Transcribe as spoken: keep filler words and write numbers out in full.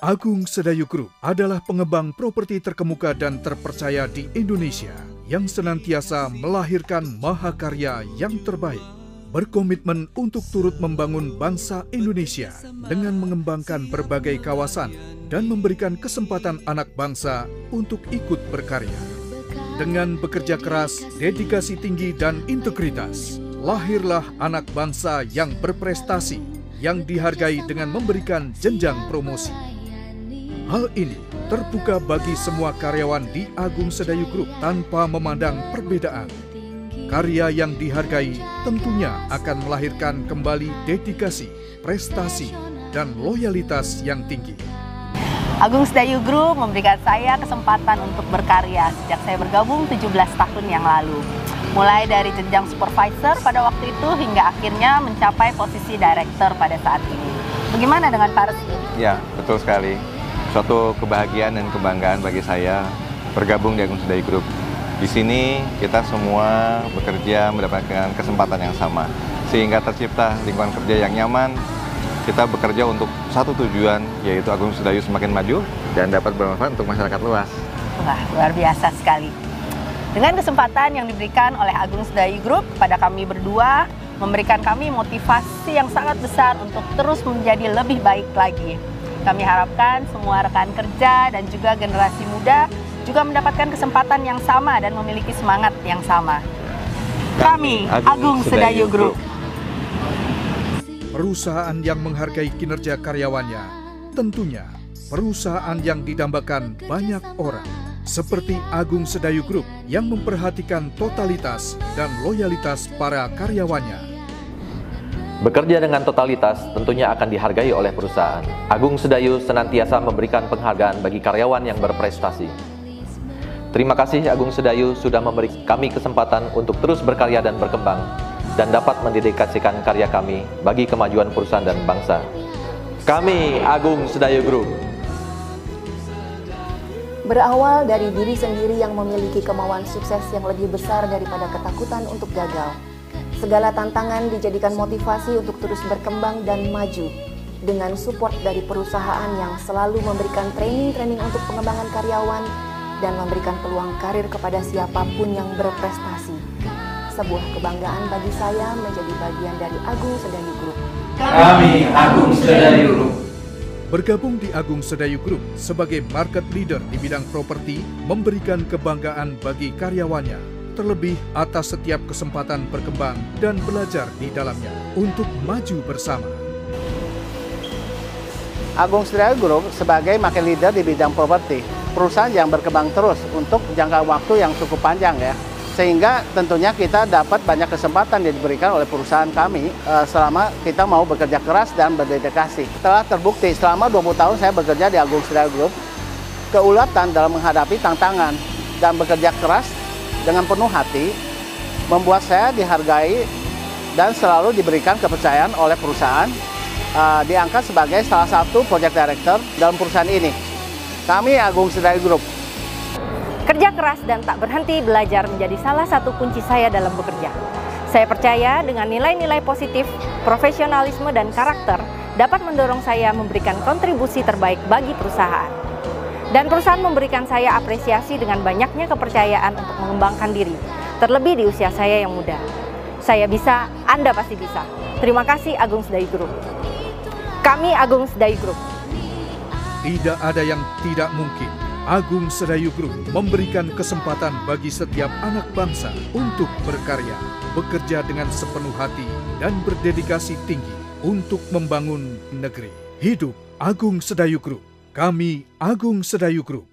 Agung Sedayu Group adalah pengembang properti terkemuka dan terpercaya di Indonesia yang senantiasa melahirkan mahakarya yang terbaik. Berkomitmen untuk turut membangun bangsa Indonesia dengan mengembangkan berbagai kawasan dan memberikan kesempatan anak bangsa untuk ikut berkarya. Dengan bekerja keras, dedikasi tinggi dan integritas, lahirlah anak bangsa yang berprestasi, yang dihargai dengan memberikan jenjang promosi. Hal ini terbuka bagi semua karyawan di Agung Sedayu Group tanpa memandang perbedaan. Karya yang dihargai tentunya akan melahirkan kembali dedikasi, prestasi, dan loyalitas yang tinggi. Agung Sedayu Group memberikan saya kesempatan untuk berkarya sejak saya bergabung tujuh belas tahun yang lalu. Mulai dari jenjang supervisor pada waktu itu hingga akhirnya mencapai posisi director pada saat ini. Bagaimana dengan Pak Restu? Ya, betul sekali. Suatu kebahagiaan dan kebanggaan bagi saya bergabung di Agung Sedayu Group. Di sini kita semua bekerja mendapatkan kesempatan yang sama, sehingga tercipta lingkungan kerja yang nyaman. Kita bekerja untuk satu tujuan, yaitu Agung Sedayu semakin maju dan dapat bermanfaat untuk masyarakat luas. Wah, luar biasa sekali. Dengan kesempatan yang diberikan oleh Agung Sedayu Group pada kami berdua, memberikan kami motivasi yang sangat besar untuk terus menjadi lebih baik lagi. Kami harapkan semua rekan kerja dan juga generasi muda juga mendapatkan kesempatan yang sama dan memiliki semangat yang sama. Kami, Agung Sedayu Group. Perusahaan yang menghargai kinerja karyawannya, tentunya perusahaan yang didambakan banyak orang. Seperti Agung Sedayu Group yang memperhatikan totalitas dan loyalitas para karyawannya. Bekerja dengan totalitas tentunya akan dihargai oleh perusahaan. Agung Sedayu senantiasa memberikan penghargaan bagi karyawan yang berprestasi. Terima kasih Agung Sedayu sudah memberi kami kesempatan untuk terus berkarya dan berkembang, dan dapat mendedikasikan karya kami bagi kemajuan perusahaan dan bangsa. Kami Agung Sedayu Group. Berawal dari diri sendiri yang memiliki kemauan sukses yang lebih besar daripada ketakutan untuk gagal. Segala tantangan dijadikan motivasi untuk terus berkembang dan maju. Dengan support dari perusahaan yang selalu memberikan training-training untuk pengembangan karyawan dan memberikan peluang karir kepada siapapun yang berprestasi. Sebuah kebanggaan bagi saya menjadi bagian dari Agung Sedayu Group. Kami Agung Sedayu Group. Bergabung di Agung Sedayu Group sebagai market leader di bidang properti memberikan kebanggaan bagi karyawannya, terlebih atas setiap kesempatan berkembang dan belajar di dalamnya untuk maju bersama. Agung Sedayu Group sebagai market leader di bidang properti, perusahaan yang berkembang terus untuk jangka waktu yang cukup panjang ya. Sehingga tentunya kita dapat banyak kesempatan yang diberikan oleh perusahaan kami uh, selama kita mau bekerja keras dan berdedikasi. Telah terbukti selama dua puluh tahun saya bekerja di Agung Sedayu Group, keulatan dalam menghadapi tantangan dan bekerja keras dengan penuh hati membuat saya dihargai dan selalu diberikan kepercayaan oleh perusahaan, uh, diangkat sebagai salah satu project director dalam perusahaan ini. Kami Agung Sedayu Group. Kerja keras dan tak berhenti belajar menjadi salah satu kunci saya dalam bekerja. Saya percaya dengan nilai-nilai positif, profesionalisme dan karakter dapat mendorong saya memberikan kontribusi terbaik bagi perusahaan. Dan perusahaan memberikan saya apresiasi dengan banyaknya kepercayaan untuk mengembangkan diri, terlebih di usia saya yang muda. Saya bisa, Anda pasti bisa. Terima kasih Agung Sedayu Group. Kami Agung Sedayu Group. Tidak ada yang tidak mungkin. Agung Sedayu Group memberikan kesempatan bagi setiap anak bangsa untuk berkarya, bekerja dengan sepenuh hati, dan berdedikasi tinggi untuk membangun negeri. Hidup Agung Sedayu Group. Kami Agung Sedayu Group.